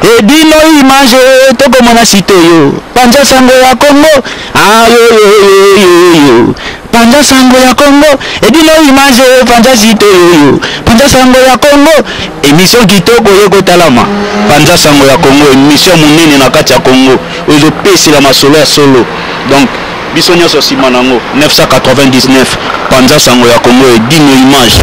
Et dino image toko mona site yo panja sango ya Congo ayo yo panja sango ya Congo et dino image panja site yo panja sango ya Congo émission kitoko yeko talama panja sango ya Congo émission munene na kati ya Congo ozo pesi la masolo ya solo donc biso nyonso sima nango 999 panja sango ya Congo et dino image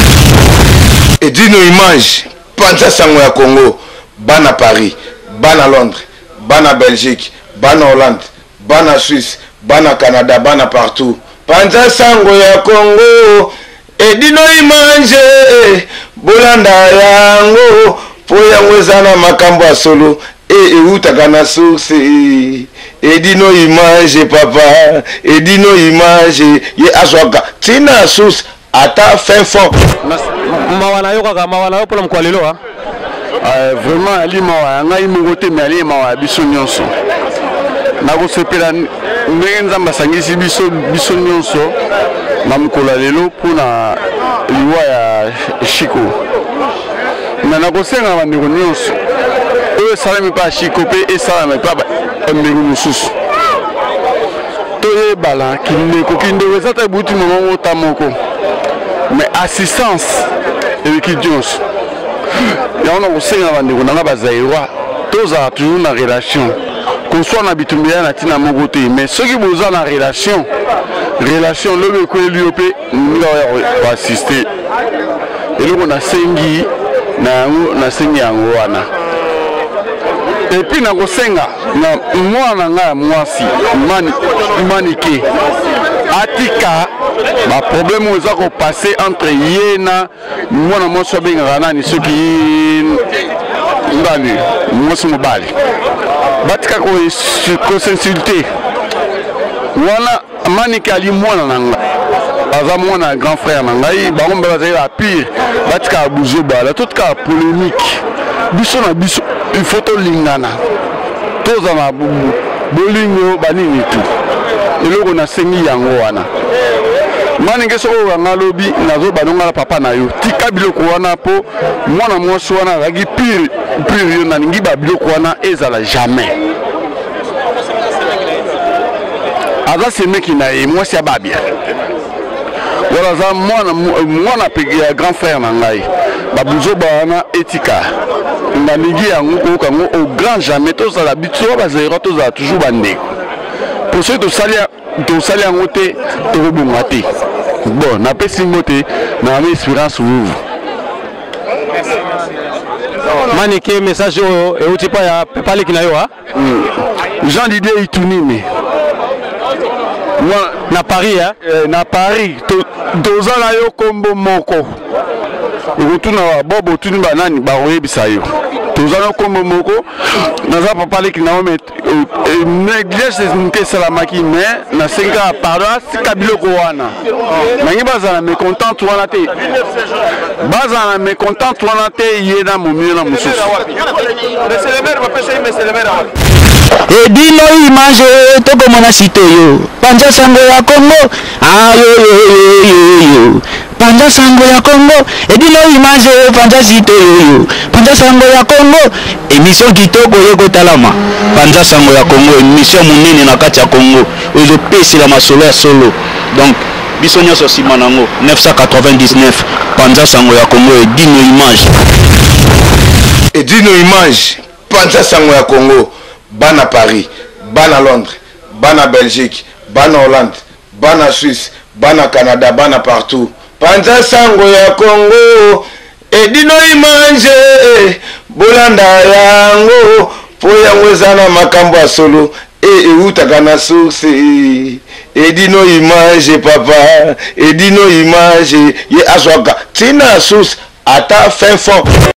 panja sango ya Congo bana Paris, bana Londres, bana Belgique, bana Hollande, bana Suisse, bana Canada, bana partout. Panja sango ya Congo, edino imanje, bolanda yango, po yango ezana makambo ya solo, eutaka na source, edino imanje papa, edino imanje, ye aswaka, tina source, ata fin fond. Mawana yo kaka, mawana yo pola mkwalelo ha? Vraiment ali mawa ngai mongote mais ali mawa biso nyonso nako sepela ndenge nzamba sangisi biso nyonso na mkola lelo pona liwa ya Chiko mais nako senga bandeko nyonso oyo salami pa Chiko pe esalami pa mbegu mususu toye bala kindeko ezata buti momo tamoko mais assistance et nyonso ya on a aussi bandeko nanga bazairwa toza toujours na relation qu'on soit na bitumbiya na tina mogote mais ceux qui boza na relation lobe ko liopé nga ya assister et loko na sengi na sengi yango wana et puis na ko senga na mwana nga mwasi manike atika ba problème aux a passé entre yena mwana moso benga nani soki ndani moso mobali batika ko s'insulter wana manike ali mwana nanga aza mwana grand frère nanga ba ngomba bazela pire batika buzo bala toute ka polémique biso na biso il faut to lingana toza na bolingo banini tout eloko na sengi yango wana mani ngeso wanga lobi nazo banonga la papa na yo tika biloko wana po mwana mwasi wana ragi pire yo na ningi ba biloko wana ezala jamais aza semeki na ye mwasi ya babia wala za mwana pege grand frère na ngai babuzo bana etika na ningi yango ko kango au grand jamais tozala bitso bazera tozala toujours bandeko pour ceux de salia yango te tokobonga te bon napesi ngo te na espérance vous manike message oyo euti pa ya pepaleki na yo ha Jean Didier Itunime moi na Paris hein na Paris toza na yo kombo moko ekotuna bobo tuni banani bakoyebisa yo toza na kombo moko naza papaleki na yo négligence nke salamaki mais na senga pardon sika biloko wana nangi bazala mécontente wana te ye na momio na mususu edino image toko mona site yo panja sango ya Congo ayo panja sango ya Congo edino image panja site yo panja sango ya Congo émission kitoko yeko talama panja sango ya Congo émission munene na kati ya Congo ozo pesi la masolo ya solo donc biso nyonso sima nango 999 panja sango ya Congo edino image panja sango ya Congo bana Paris, bana Londres, bana Belgique, bana Hollande, bana Suisse, bana Canada, bana partout. Panja sango ya Congo, edino imanje, bolanda yango, po yango ezana makambo ya solo, eutaka na source, edino imanje papa, edino imanje, ye aswaka, tina source, ata fin fond.